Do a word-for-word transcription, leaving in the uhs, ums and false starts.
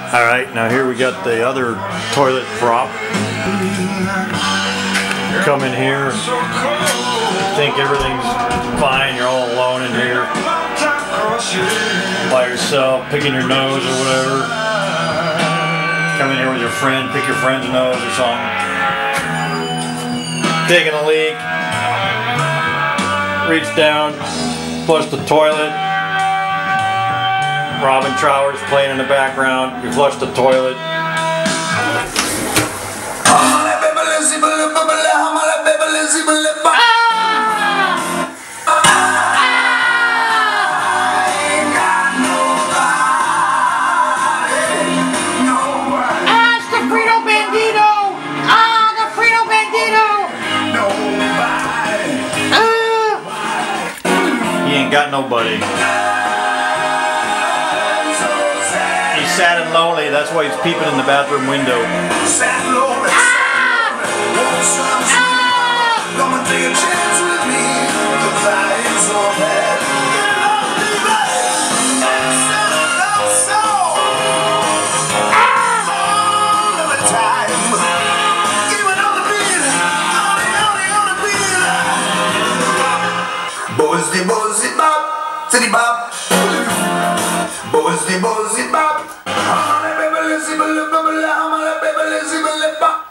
Alright, now here we got the other toilet prop. Come in here, think everything's fine, you're all alone in here by yourself, picking your nose or whatever. Come in here with your friend, pick your friend's nose or something. Taking a leak, reach down, flush the toilet. Robin Trower's playing in the background, you flush the toilet. Got nobody. He's sad and lonely, that's why he's peeping in the bathroom window. Sad and lonely. Come and take a chance with me. The flying so bad. All the time. Even on the beat. On the, on the, on the beat. Boys, the boys. City Bob, boys, the boys, the Bob. I'm a baby, lazy, baby, baby, I'm a baby, lazy, baby,